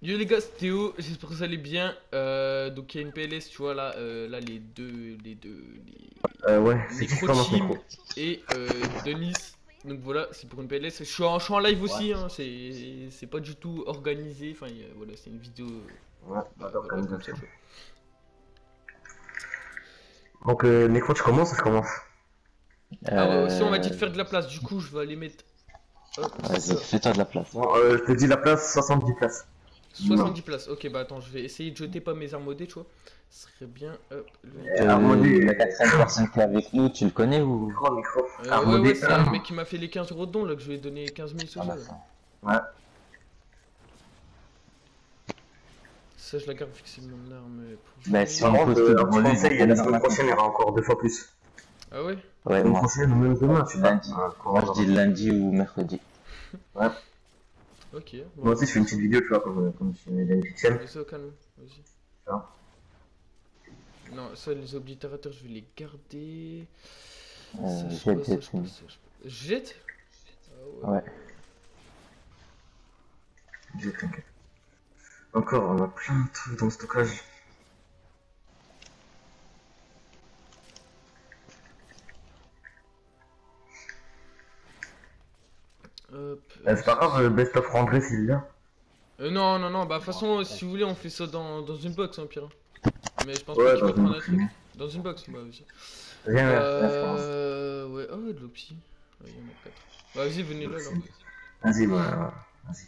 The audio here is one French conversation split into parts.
Yo les gars, c'est Théo, j'espère que vous allez bien. Donc il y a une PLS, tu vois là, là Ouais, c'est qui qui commence Necroteam micro? et Denis. Donc voilà, c'est pour une PLS. Je suis en live Ouais, aussi, hein, c'est pas du tout organisé. Enfin voilà, c'est une vidéo, ouais, pas bah voilà, comme ça, d'organisation. tu vois. Donc, Necro, tu commences ou je commence? Ah ouais, aussi on m'a dit de Euh... faire de la place, du coup je vais aller mettre, hop, Vas-y, ça. fais-toi de la place. Bon, je te dis la place, 70 places. Minimum. 70 places, ok bah attends, je vais essayer de jeter pas mes armodés, tu vois. Ce serait bien, hop, Armodé, La quatrième personne qui est avec nous, tu le connais ou... micro. ouais, Armodé, c'est le mec qui m'a fait les 15 euros de don là, que je lui ai donné 15 000 Ah sosos bah là. ça. ouais. Ça, je la garde vu que c'est mon arme pour Bah jamais. si Par on contre, pose tout un petit devant lui, conseil, la semaine prochaine, il y aura encore 2 fois plus. Ah ouais? Ouais, La semaine moi. prochaine, ou même demain, je sais pas. Lundi. Moi je dis lundi ou mercredi. Ouais. Ok, bon, Moi aussi, je fais une ça. petite vidéo, tu vois, comme je fais une petite. Vas-y, au calme, vas-y. Ça. Non, ça, les oblitérateurs, je vais les garder. Jette, jette, fini. Je jette? Ah Ouais. T'inquiète. Encore, on a plein de trucs dans le stockage. Hop. C'est pas grave, best of André s'il est là. Non, non, non, bah, de toute façon, si vous voulez, on fait ça dans une box, hein, pire. Mais je pense pas Ouais, qu'il va dans une prendre un box. truc. Dans une box, bah, vas-y. Viens, viens. Ouais, oh, de l'opti. Ouais, il y en a 4. Bah, vas-y, venez là, là. Vas-y, bah, vas-y.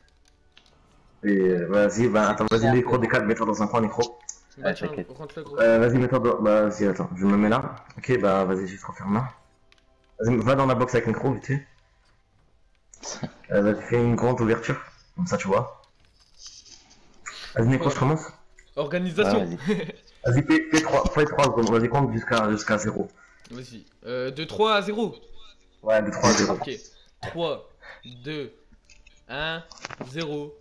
Et vas-y, bah attends, vas-y, Nécro, décale, mets-toi dans un coin, Nécro. Bah, tiens, t'inquiète. rentre là, gros. Vas-y, mets-toi dans. Bah, vas-y, attends, je me mets là. Ok, bah, vas-y, je te referme là. Vas-y, va dans la box avec Nécro, vite fait. Vas-y, fais une grande ouverture, comme ça, tu vois. Vas-y, Nécro, je commence. Organisation. Ouais, Vas-y, fais 3 secondes, vas-y, compte jusqu'à 0. Vas-y. De 3 à 0. Ouais, de 3 à 0. Ok. 3, 2, 1, 0.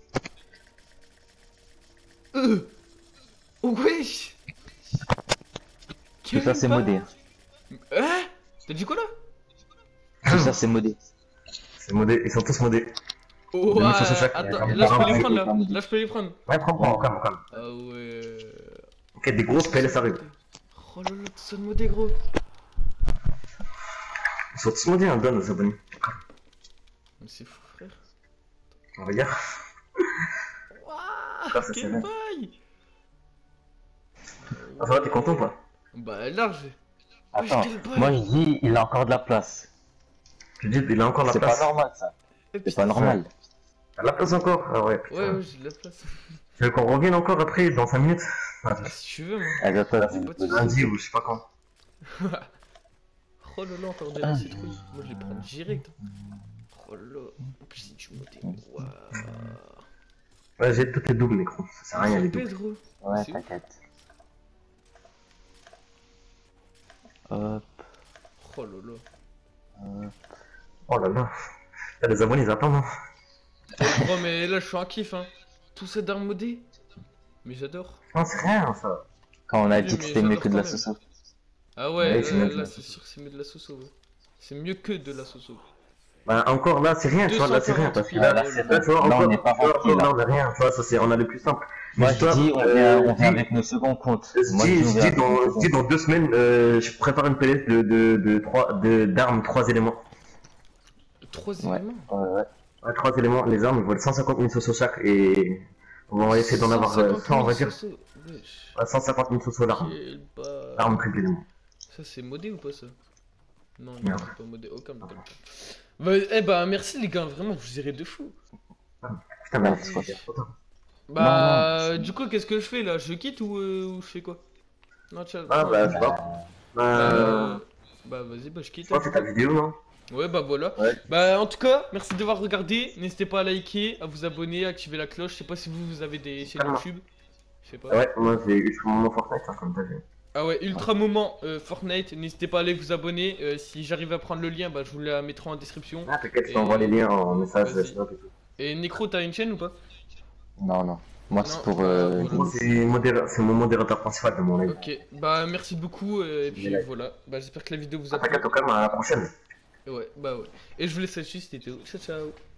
Oh, wesh! Tout ça c'est modé. Hein? T'as dit quoi là? Tout ça c'est modé. C'est modé, ils sont tous modés. Oh, Deux mètres sur chaque. attends, Ouais, là je peux les ouais, prendre là. ouais. Là je peux les prendre. Ouais, prends, calme, calme. Ah ouais. Ok, des grosses PLS arrivent. Oh là là, tout ça de modé gros. Ils sont tous modés, hein, donne aux abonnés. Mais c'est fou frère. On va dire. Wouah, Ça, c'est quelle vrai. baille. Ah, ça va, t'es content ou pas? Bah large. Attends, quelle baille. moi je dis il a encore de la place. Tu dis, il a encore la C'est place. pas normal ça. Eh, C'est putain. pas normal. T'as la place encore? Ah ouais, putain. Ouais, j'ai de la place. Tu veux qu'on revienne encore après, dans 5 minutes? Ah, si tu veux, moi. Elle doit pas C'est pas de Lundi ou je sais pas quand. Oh là là, encore des citrouilles. Moi je les prends direct. Oh là là. En plus, si tu montais. Waouh. Ouais, j'ai tout est double, Nécro. Ça sert à rien, les doubles. Pedro. Ouais, C'est ouf. t'inquiète. Hop, Oh là là. hop. Oh là là. Là, les abonnés, ils attendent, hein. Gros, mais là je suis en kiff, hein. Tout ça d'armes modées. Mais j'adore. Non, c'est rien, ça. Quand on a Oui, dit que mais c'était mieux j'adore que de la quand même. sauce. Ah Ouais, ouais, c'est mieux que là la c'est sûr que c'est mieux de la soso. Ouais. C'est mieux que de la soso. Bah, encore là, c'est rien, tu vois, là, c'est rien. 240 Parce que piles. là, Là, c'est là, tu vois, là, encore, on n'est pas rempli, là, là. on a rien, tu vois, ça, c'est, on a le plus simple. Moi Mais je toi, dis on vient avec nos seconds comptes. Moi je dis on vient avec nos je seconds dis dans 2 semaines, je prépare une PLS d'armes 3 éléments. 3 Ouais, éléments. ouais. Ouais, 3 éléments, les armes, ils valent 150 000 sauces chaque et on va essayer d'en avoir 150 100, on 000 va dire. soso. Wesh. 150 000 sauces l'arme. Quel bas. Arme triple élément. Ça c'est modé ou pas ça? Non, non, Merde. c'est pas modé. Aucun modé. Bah, eh bah merci les gars, vraiment, vous irez de fou. Putain, mais c'est quoi? Bah, du coup, qu'est-ce que je fais là? Je quitte ou je fais quoi? Non, tiens, Ah, non, bah, je sais pas. bah, vas-y, bah, je quitte. Je crois que c'est ta vidéo, non? Ouais, bah voilà. Ouais. Bah, en tout cas, merci d'avoir regardé. N'hésitez pas à liker, à vous abonner, à activer la cloche. Je sais pas si vous avez des chaînes Carrément. YouTube. Je sais pas. Ouais, moi, j'ai eu mon moment Fortnite, hein, comme t'as vu. Ah ouais, ultra moment Fortnite. N'hésitez pas à aller vous abonner. Si j'arrive à prendre le lien, bah, je vous la mettrai en description. Ah, t'inquiète, je Et- t'envoie les liens en message, Vas-y. sinon et tout. Et Necro, t'as une chaîne ou pas? Non, non. Moi c'est Non, pour. voilà. Moi, c'est mon modérateur principal de mon live. Ok, bah merci beaucoup. Et puis Ouais. voilà. Bah, j'espère que la vidéo vous a Ah, plu. t'inquiète, au calme, à la prochaine. Ouais, bah ouais. Et je vous laisse là-dessus, c'était Théo. Ciao, ciao.